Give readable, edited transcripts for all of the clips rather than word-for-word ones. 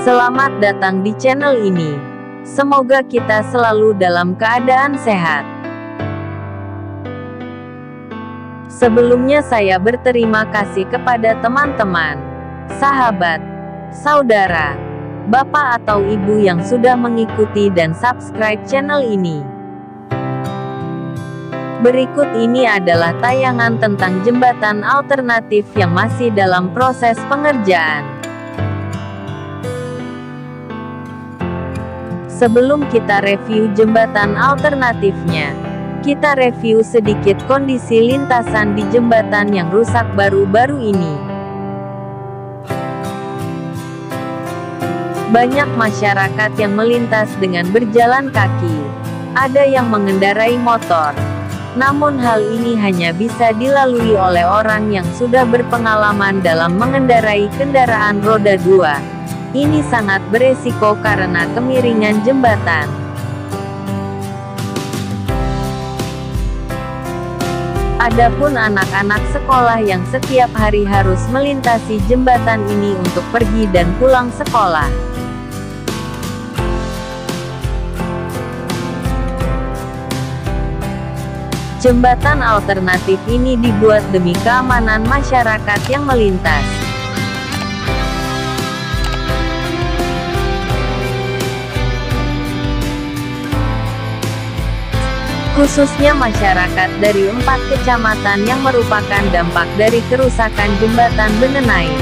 Selamat datang di channel ini. Semoga kita selalu dalam keadaan sehat. Sebelumnya saya berterima kasih kepada teman-teman, sahabat, saudara, bapak atau ibu yang sudah mengikuti dan subscribe channel ini. Berikut ini adalah tayangan tentang jembatan alternatif yang masih dalam proses pengerjaan. Sebelum kita review jembatan alternatifnya, kita review sedikit kondisi lintasan di jembatan yang rusak baru-baru ini. Banyak masyarakat yang melintas dengan berjalan kaki. Ada yang mengendarai motor. Namun hal ini hanya bisa dilalui oleh orang yang sudah berpengalaman dalam mengendarai kendaraan roda 2. Ini sangat beresiko karena kemiringan jembatan. Adapun anak-anak sekolah yang setiap hari harus melintasi jembatan ini untuk pergi dan pulang sekolah. Jembatan alternatif ini dibuat demi keamanan masyarakat yang melintas. Khususnya masyarakat dari 4 kecamatan yang merupakan dampak dari kerusakan jembatan Benenai.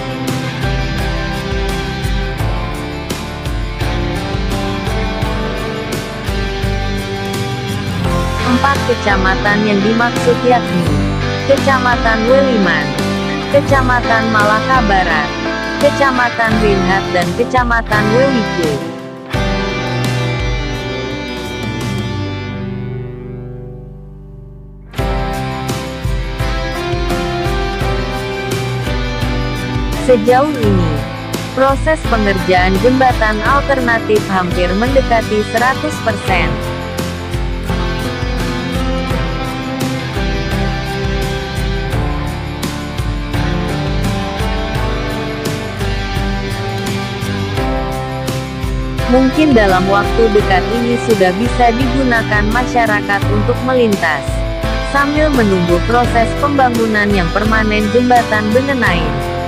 Empat kecamatan yang dimaksud yakni Kecamatan Weliman, Kecamatan Malaka Barat, Kecamatan Rinhat dan Kecamatan Wewike. Sejauh ini, proses pengerjaan jembatan alternatif hampir mendekati 100%. Mungkin dalam waktu dekat ini sudah bisa digunakan masyarakat untuk melintas, sambil menunggu proses pembangunan yang permanen jembatan Benenai.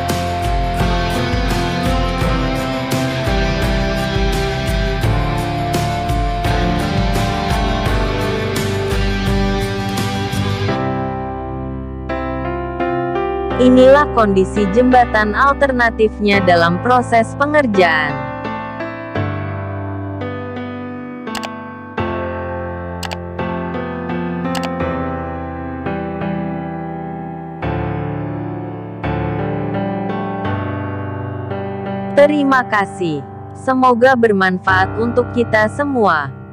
Inilah kondisi jembatan alternatifnya dalam proses pengerjaan. Terima kasih. Semoga bermanfaat untuk kita semua.